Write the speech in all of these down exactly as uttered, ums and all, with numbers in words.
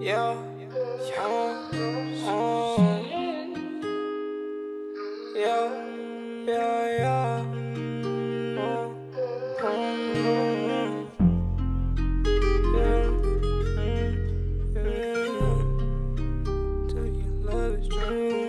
Yeah, yeah, uh, yeah, yeah, yeah. Uh, um, yeah, mm, yeah. Do you love is true?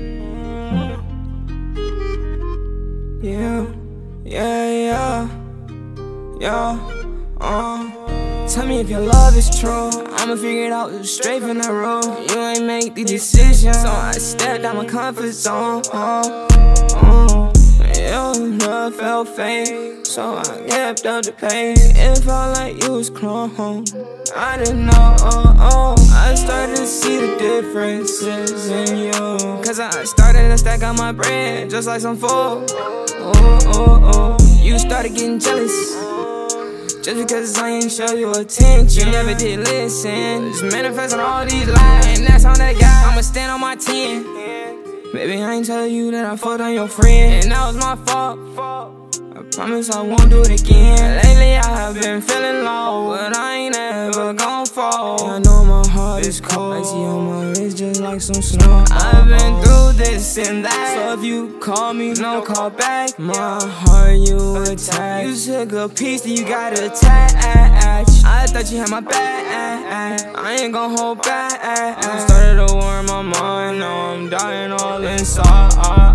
Yeah, yeah, yeah, yeah. Uh, tell me if your love is true. I'ma figure it out straight from the road. You ain't make the decision, so I stepped out my comfort zone. Uh, uh, your love felt fake, so I kept up the pace. It felt like you was clone. I didn't know. Oh, oh. I started to see the differences in you, cause I started to stack out my bread just like some fool. Oh, oh, oh. You started getting jealous just because I ain't show you attention. You never did listen. Just manifesting all these lies, and that's on that guy. I'ma stand on my ten. Baby, I ain't tell you that I fucked on your friend, and that was my fault. I promise I won't do it again. Lately I have been feeling low, but I ain't ever gon' fall. I know my heart is cold. I see on my wrist just like some snow. I've been through this and that, so if you call me, no call back. My heart you attack. You took a piece that you got attached. I thought you had my back. I ain't gon' hold back. I started to warm my mind. Now I'm dying all inside.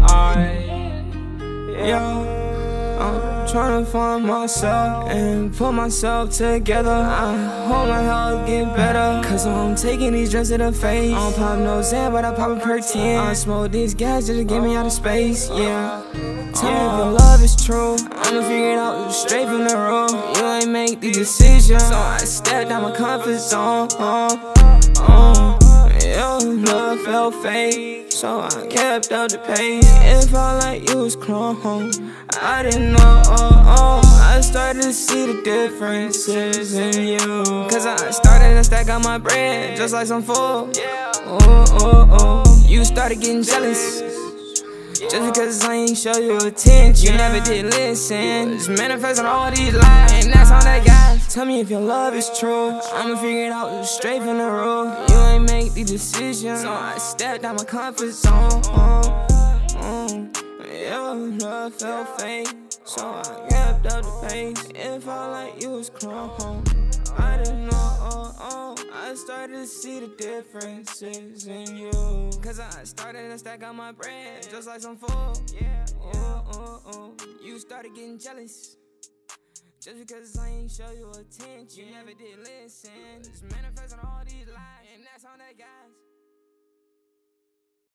Yeah, I'm tryna find myself and put myself together. I hope my health get better, cause I'm taking these drugs to the face. I don't pop no Xan, but I pop a per ten. I smoke these gas just to get me out of space, yeah. Tell me if your love is true. I'ma figure it out straight from the road. You ain't make the decision, so I stepped out my comfort zone. uh, uh, Your love felt fake, so I kept up the pace. It felt like you was clone. I didn't know. Oh, oh. I started to see the differences in you, cause I started to stack out my bread just like some fool. Oh, oh, oh. You started getting jealous just because I ain't show you attention. You never did listen. Just manifesting all these lies, and that's on that guy. Tell me if your love is true. I'ma figure it out straight from the road. You ain't make the decision, so I stepped out my comfort zone. uh, uh, Your love felt fake, so I kept up the pace. It felt like you was clone. I didn't know. Oh, oh. I started to see the differences in you, cause I started to stack out my bread just like some fool. Oh, oh, oh. You started getting jealous just because I ain't show you attention. You never did listen. Just manifesting all these lies, and that's on that guys.